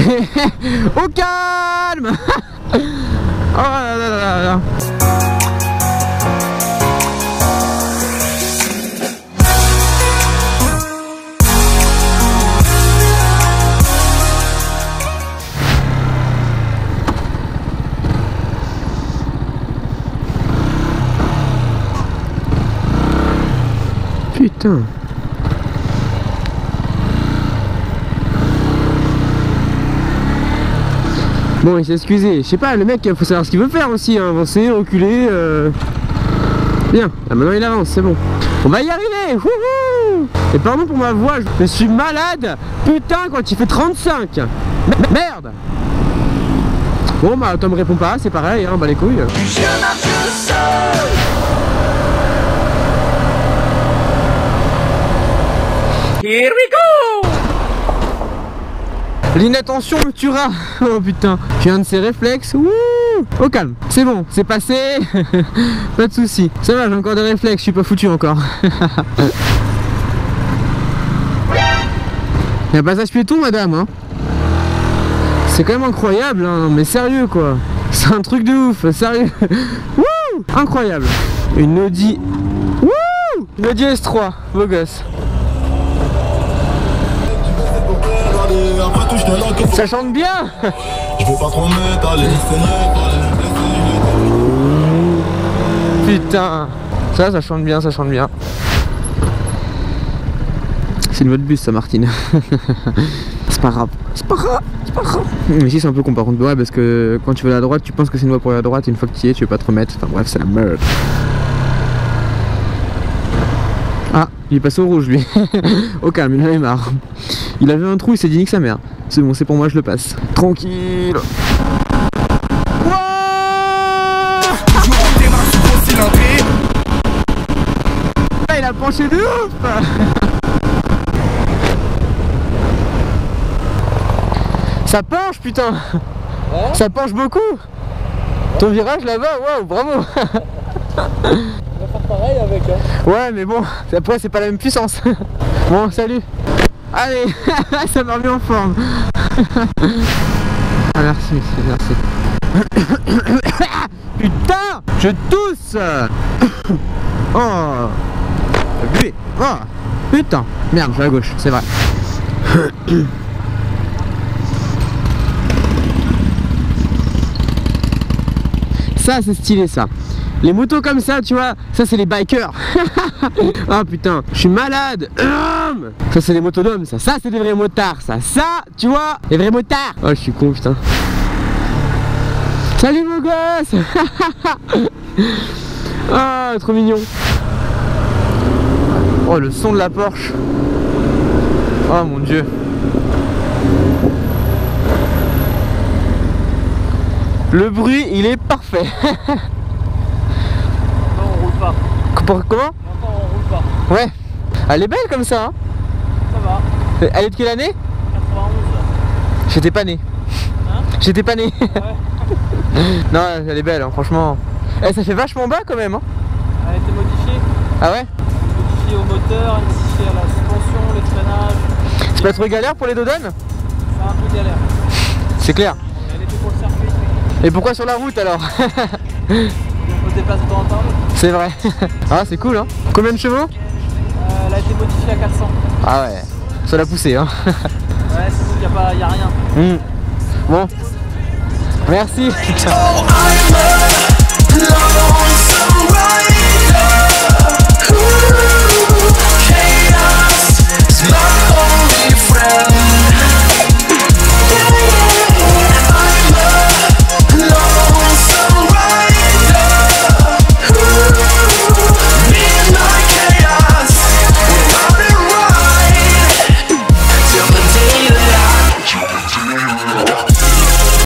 Au calme. Oh là là là là. Putain. Bon, il s'est excusé. Je sais pas, le mec, faut savoir ce qu'il veut faire aussi, hein. Avancer, reculer. Bien, ah, maintenant il avance, c'est bon. On va y arriver. Wouhou. Et pardon pour ma voix, je suis malade. Putain, quand il fait 35. Merde. Bon, bah, Tom me répond pas, c'est pareil, hein, bah les couilles. Je marche seul. Here we go. L'inattention me tuera. Oh putain. Je viens de ses réflexes. Wouh. Au calme. C'est bon, c'est passé. Pas de soucis. Ça va, j'ai encore des réflexes, je suis pas foutu encore. Y'a un passage piéton, madame, hein. C'est quand même incroyable, hein. Mais sérieux, quoi. C'est un truc de ouf, sérieux. Wouh. Incroyable. Une Audi. Wouh. Une Audi S3, beau gosse. Ça chante bien. Je veux pas trop m'étaler. Putain. Ça chante bien, ça chante bien. C'est une voie de bus ça, Martine. C'est pas grave. C'est pas grave. C'est pas grave. Mais ici c'est un peu con par contre, ouais, parce que quand tu vas à la droite, tu penses que c'est une voie pour aller à droite et une fois que tu y es, tu veux pas te remettre. Enfin bref, c'est la merde. Ah, il est passé au rouge lui. Au calme, il en avait marre. Il avait un trou, il s'est dit nique sa mère. C'est bon, c'est pour moi, je le passe. Tranquille. Ah, il a penché de ouf. Ça penche, putain. Ouais. Ça penche beaucoup. Ton virage là-bas, waouh, bravo. On va faire pareil avec, hein. Ouais, mais bon, après c'est pas la même puissance. Bon, salut. Allez, ça m'a remis en forme. Ah, merci, merci. Putain, je tousse. Oh, buée. Oh, putain. Merde, je vais à gauche, c'est vrai. Ça, c'est stylé, ça. Les motos comme ça, tu vois, ça c'est les bikers. Ah putain, je suis malade. Ça c'est les motos d'hommes, ça c'est des vrais motards, ça, tu vois, les vrais motards. Oh, je suis con, putain. Salut mon gosse. Ah, trop mignon. Oh, le son de la Porsche. Oh mon dieu. Le bruit, il est parfait. Comment? Maintenant on roule pas. Ouais. Elle est belle comme ça, hein. Ça va. Elle est de quelle année? 91. J'étais pas né. Hein? J'étais pas né. Ouais. Non, elle est belle, hein, franchement. Eh, ça fait vachement bas quand même, hein. Elle a été modifiée. Ah ouais? Modifiée au moteur, modifiée à la suspension, les freinages. C'est pas trop galère pour les dodanes? C'est un peu galère. C'est clair. Elle était pour le circuit. Et pourquoi sur la route alors? On se déplace de temps en temps. C'est vrai. Ah, c'est cool, hein. Combien de chevaux? Elle a été modifiée à 400. Ah ouais, ça l'a poussé, hein. Ouais, c'est tout, y a rien. Bon, merci.